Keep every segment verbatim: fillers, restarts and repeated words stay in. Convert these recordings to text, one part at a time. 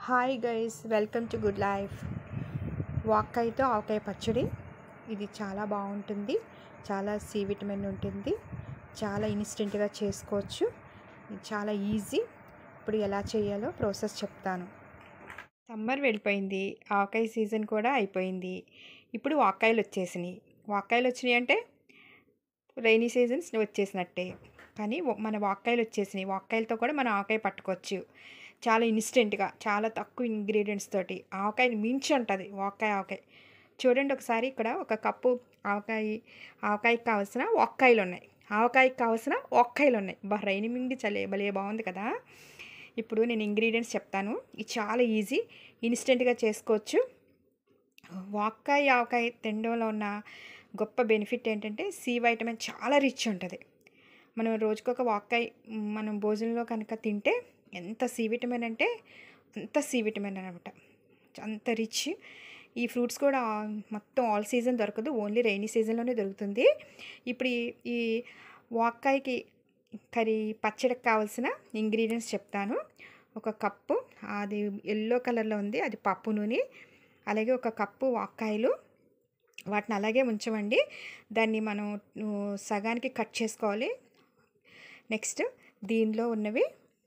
Hi guys, welcome to good life. వాక్కాయతో ఆవకాయ పచ్చడి. ఇది చాలా బాగుంటుంది, చాలా సి విటమిన్ ఉంటుంది, చాలా ఇన్స్టెంట్గా చేసుకోవచ్చు, ఇది చాలా ఈజీ. ఇప్పుడు ఎలా చేయాలో ప్రాసెస్ చెప్తాను. సమ్మర్ వెళ్ళిపోయింది, ఆవకాయ సీజన్ కూడా అయిపోయింది. ఇప్పుడు వాక్కాయలు వచ్చేసినాయి. వాక్కాయలు వచ్చినాయి అంటే రైనీ సీజన్స్ వచ్చేసినట్టే. కానీ మన వాక్కాయలు వచ్చేసినాయి. వాక్కాయలతో కూడా మనం ఆవకాయ పట్టుకోవచ్చు. చాలా ఇన్స్టెంట్గా, చాలా తక్కువ ఇంగ్రీడియంట్స్ తోటి ఆవకాయని మించి ఉంటుంది వాక్కాయ. ఆవకాయ చూడండి ఒకసారి. ఇక్కడ ఒక కప్పు ఆవకాయ ఆవకాయకి కావాల్సిన వాక్కాయలు ఉన్నాయి, ఆవకాయకి కావాల్సిన వాక్కాయలు ఉన్నాయి. బా రైని మింగి చలే భలే బాగుంది కదా. ఇప్పుడు నేను ఇంగ్రీడియంట్స్ చెప్తాను. ఇది చాలా ఈజీ, ఇన్స్టెంట్గా చేసుకోవచ్చు. వాక్కాయ ఆవకాయ తినడంలో ఉన్న గొప్ప బెనిఫిట్ ఏంటంటే సి వైటమిన్ చాలా రిచ్ ఉంటుంది. మనం రోజుకొక వాక్కాయ మనం భోజనంలో కనుక తింటే ఎంత సి విటమిన్ అంటే అంత సి విటమిన్ అనమాట, అంత రిచ్. ఈ ఫ్రూట్స్ కూడా మొత్తం ఆల్ సీజన్ దొరకదు, ఓన్లీ రైనీ సీజన్లోనే దొరుకుతుంది. ఇప్పుడు ఈ వాక్కాయకి కర్రీ పచ్చడికి కావాల్సిన ఇంగ్రీడియంట్స్ చెప్తాను. ఒక కప్పు, అది ఎల్లో కలర్లో ఉంది, అది పప్పు నూనె. అలాగే ఒక కప్పు వాక్కాయలు, వాటిని అలాగే ఉంచమండి. దాన్ని మనం సగానికి కట్ చేసుకోవాలి. నెక్స్ట్ దీనిలో ఉన్నవి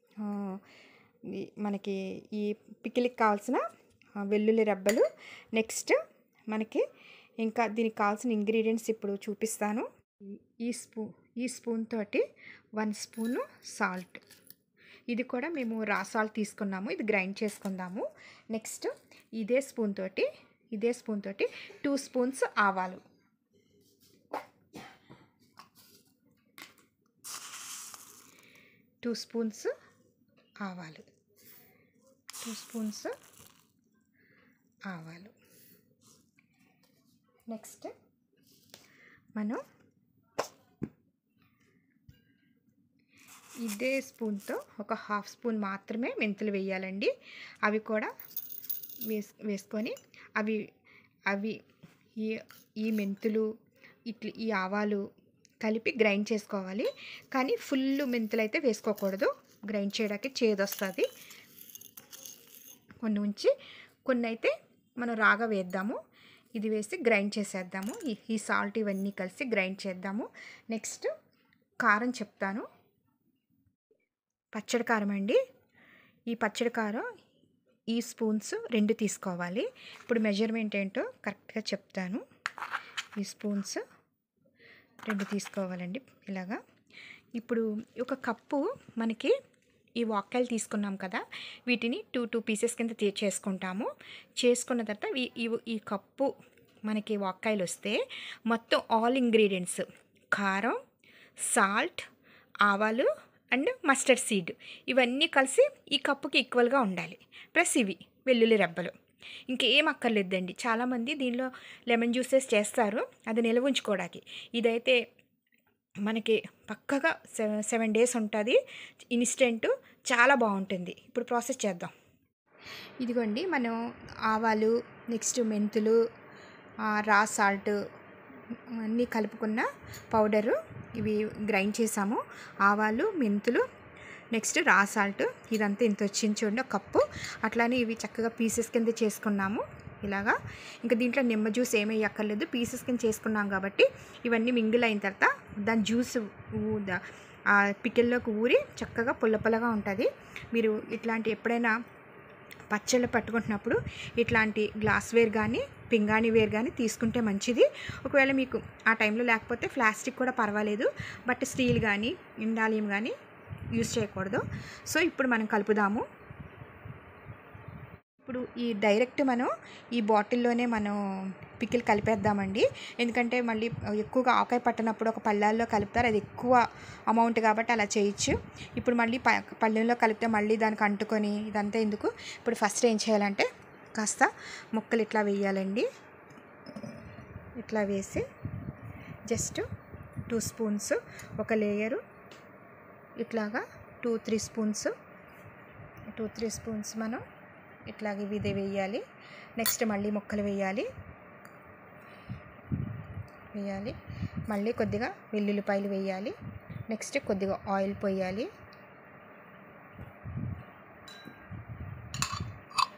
మనకి ఈ పికిలికి కావాల్సిన వెల్లుల్లి రెబ్బలు. నెక్స్ట్ మనకి ఇంకా దీనికి కావాల్సిన ఇంగ్రీడియంట్స్ ఇప్పుడు చూపిస్తాను. ఈ స్పూ ఈ స్పూన్ తోటి వన్ స్పూను సాల్ట్, ఇది కూడా మేము రా సాల్ట్ తీసుకున్నాము, ఇది గ్రైండ్ చేసుకుందాము. నెక్స్ట్ ఇదే స్పూన్ తోటి ఇదే స్పూన్ తోటి టూ స్పూన్స్ ఆవాలు, టూ స్పూన్స్ ఆవాలు టూ స్పూన్స్ ఆవాలు నెక్స్ట్ మనం ఇదే స్పూన్తో ఒక హాఫ్ స్పూన్ మాత్రమే మెంతులు వేయాలండి. అవి కూడా వేస్ వేసుకొని అవి అవి ఈ ఈ మెంతులు ఇట్లా ఈ ఆవాలు కలిపి గ్రైండ్ చేసుకోవాలి. కానీ ఫుల్ మెంతులు అయితే వేసుకోకూడదు, గ్రైండ్ చేయడానికి చేదు వస్తుంది. కొన్ని ఉంచి కొన్ని అయితే మనం రాగా వేద్దాము. ఇది వేసి గ్రైండ్ చేసేద్దాము. ఈ సాల్ట్ ఇవన్నీ కలిసి గ్రైండ్ చేద్దాము. నెక్స్ట్ కారం చెప్తాను. పచ్చడి కారం అండి. ఈ పచ్చడి కారం ఈ స్పూన్స్ రెండు తీసుకోవాలి. ఇప్పుడు మెజర్మెంట్ ఏంటో కరెక్ట్గా చెప్తాను. ఈ స్పూన్స్ రెండు తీసుకోవాలండి ఇలాగా. ఇప్పుడు ఒక కప్పు మనకి ఈ వాక్కాయలు తీసుకున్నాం కదా, వీటిని టూ టూ పీసెస్ కింద చేసుకుంటాము. చేసుకున్న తర్వాత ఈ ఈ కప్పు మనకి వాక్కాయలు వస్తే మొత్తం ఆల్ ఇంగ్రీడియంట్స్ కారం, సాల్ట్, ఆవాలు అండ్ మస్టర్డ్ సీడ్ ఇవన్నీ కలిసి ఈ కప్పుకి ఈక్వల్గా ఉండాలి. ప్లస్ ఇవి వెల్లుల్లి రెబ్బలు, ఇంకేం అక్కర్లేదండి. చాలామంది దీనిలో లెమన్ జ్యూసెస్ చేస్తారు, అది నిల్వ ఉంచుకోవడానికి. ఇదైతే మనకి పక్కగా సెవెన్ సెవెన్ డేస్ ఉంటుంది. ఇన్స్టెంట్, చాలా బాగుంటుంది. ఇప్పుడు ప్రాసెస్ చేద్దాం. ఇదిగోండి, మనం ఆవాలు, నెక్స్ట్ మెంతులు, రా సాల్ట్ అన్నీ కలుపుకున్న పౌడరు ఇవి గ్రైండ్ చేసాము. ఆవాలు, మెంతులు, నెక్స్ట్ రా సాల్ట్, ఇదంతా ఇంత వచ్చింది చూడండి ఒక కప్పు. అట్లానే ఇవి చక్కగా పీసెస్ కింద చేసుకున్నాము ఇలాగా. ఇంకా దీంట్లో నిమ్మ జ్యూస్ ఏమీ అక్కర్లేదు, పీసెస్ కింద చేసుకున్నాం కాబట్టి. ఇవన్నీ మింగిల్ అయిన తర్వాత దాని జ్యూస్ ఆ పికిల్లోకి ఊరి చక్కగా పుల్ల పుల్లగా ఉంటుంది. మీరు ఇట్లాంటి ఎప్పుడైనా పచ్చళ్ళు పట్టుకుంటున్నప్పుడు ఇట్లాంటి గ్లాస్ వేర్ కానీ పింగాణి వేర్ కానీ తీసుకుంటే మంచిది. ఒకవేళ మీకు ఆ టైంలో లేకపోతే ప్లాస్టిక్ కూడా పర్వాలేదు, బట్ స్టీల్ కానీ ఇండాలియం కానీ యూజ్ చేయకూడదు. సో ఇప్పుడు మనం కలుపుదాము. ఇప్పుడు ఈ డైరెక్ట్ మనం ఈ బాటిల్లోనే మనం పికిల్ కలిపేద్దామండి. ఎందుకంటే మళ్ళీ ఎక్కువగా ఆవకాయ పట్టినప్పుడు ఒక పళ్ళాల్లో కలుపుతారు, అది ఎక్కువ అమౌంట్ కాబట్టి అలా చేయొచ్చు. ఇప్పుడు మళ్ళీ ప పళ్ళెంలో కలిపితే మళ్ళీ దానికి అంటుకొని ఇదంతా ఎందుకు. ఇప్పుడు ఫస్ట్ ఏం చేయాలంటే కాస్త ముక్కలు ఇట్లా వేయాలండి. ఇట్లా వేసి జస్ట్ టూ స్పూన్స్ ఒక లేయరు, ఇట్లాగా two three spoons two three spoons మనం ఇట్లాగే ఇదే వేయాలి. నెక్స్ట్ మళ్ళీ ముక్కలు వేయాలి వేయాలి మళ్ళీ కొద్దిగా వెల్లుల్లిపాయలు వేయాలి. నెక్స్ట్ కొద్దిగా ఆయిల్ పోయాలి.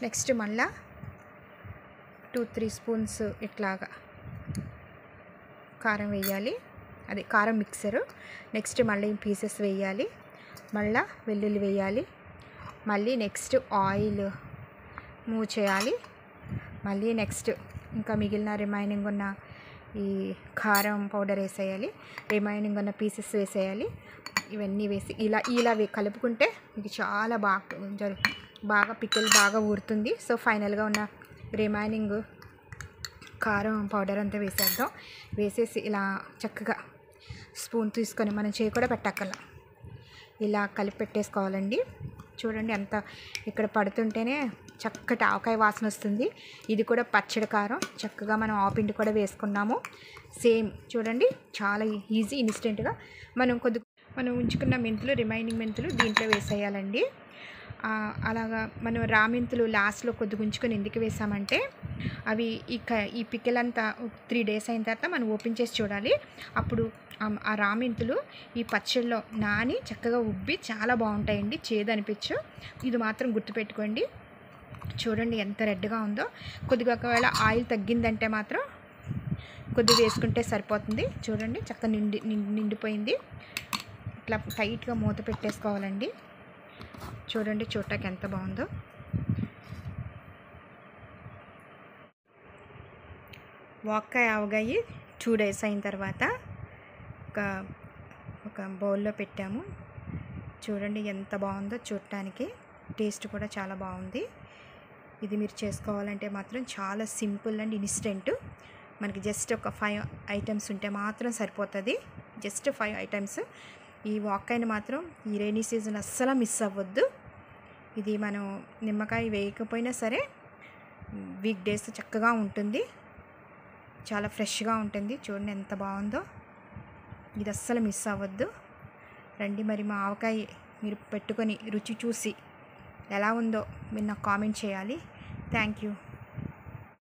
నెక్స్ట్ మళ్ళా టూ త్రీ స్పూన్స్ ఇట్లాగా కారం వేయాలి, అదే కారం మిక్సరు. నెక్స్ట్ మళ్ళీ పీసెస్ వేయాలి, మళ్ళీ వెల్లుల్లి వేయాలి, మళ్ళీ నెక్స్ట్ ఆయిల్ మూవ్ చేయాలి, మళ్ళీ నెక్స్ట్ ఇంకా మిగిలిన రిమైనింగ్ ఉన్న ఈ కారం పౌడర్ వేసేయాలి, రిమైనింగ్ ఉన్న పీసెస్ వేసేయాలి. ఇవన్నీ వేసి ఇలా ఇలా కలుపుకుంటే మీకు చాలా బాగా బాగా పికిల్ బాగా ఊరుతుంది. సో ఫైనల్గా ఉన్న రిమైనింగ్ కారం పౌడర్ అంతా వేసేద్దాం. వేసేసి ఇలా చక్కగా స్పూన్ తీసుకొని మనం చేయి కూడా పెట్టక్కల ఇలా కలిపి పెట్టేసుకోవాలండి. చూడండి ఎంత ఇక్కడ పడుతుంటేనే చక్కటి ఆవకాయ వాసన వస్తుంది. ఇది కూడా పచ్చడి కారం, చక్కగా మనం ఆపిండి కూడా వేసుకున్నాము. సేమ్ చూడండి చాలా ఈజీ, ఇన్స్టెంట్గా మనం కొద్ది మనం ఉంచుకున్న మెంతులు రిమైనింగ్ మెంతులు దీంట్లో వేసేయాలండి. అలాగా మనం రామెంతులు లాస్ట్లో కొద్దిగా ఉంచుకొని ఎందుకు వేసామంటే అవి ఈ క ఈ పికిల్ అంతా త్రీ డేస్ అయిన తర్వాత మనం ఓపెన్ చేసి చూడాలి. అప్పుడు ఆ రామెంతులు ఈ పచ్చడిలో నాని చక్కగా ఉబ్బి చాలా బాగుంటాయండి, చేదు అనిపించు. ఇది మాత్రం గుర్తుపెట్టుకోండి. చూడండి ఎంత రెడ్గా ఉందో. కొద్దిగా ఒకవేళ ఆయిల్ తగ్గిందంటే మాత్రం కొద్దిగా వేసుకుంటే సరిపోతుంది. చూడండి చక్కగా నిండి నిండిపోయింది. ఇట్లా టైట్గా మూత పెట్టేసుకోవాలండి. చూడండి చూడటానికి ఎంత బాగుందో. వాక్కాయ ఆవకాయ టూ డేస్ అయిన తర్వాత ఒక ఒక బౌల్లో పెట్టాము. చూడండి ఎంత బాగుందో చూడటానికి, టేస్ట్ కూడా చాలా బాగుంది. ఇది మీరు చేసుకోవాలంటే మాత్రం చాలా సింపుల్ అండ్ ఇన్స్టెంట్. మనకి జస్ట్ ఒక ఫైవ్ ఐటమ్స్ ఉంటే మాత్రం సరిపోతుంది. Just five items. ఈ వాక్కాయని మాత్రం ఈ రైనీ సీజన్ అస్సలు మిస్ అవ్వద్దు. ఇది మనం నిమ్మకాయ వేయకపోయినా సరే వీక్ డేస్ చక్కగా ఉంటుంది, చాలా ఫ్రెష్గా ఉంటుంది. చూడండి ఎంత బాగుందో. ఇది అస్సలు మిస్ అవ్వద్దు. రండి మరి మా ఆవకాయ మీరు పెట్టుకొని రుచి చూసి ఎలా ఉందో మీరు నాకు కామెంట్ చేయాలి. Thank you.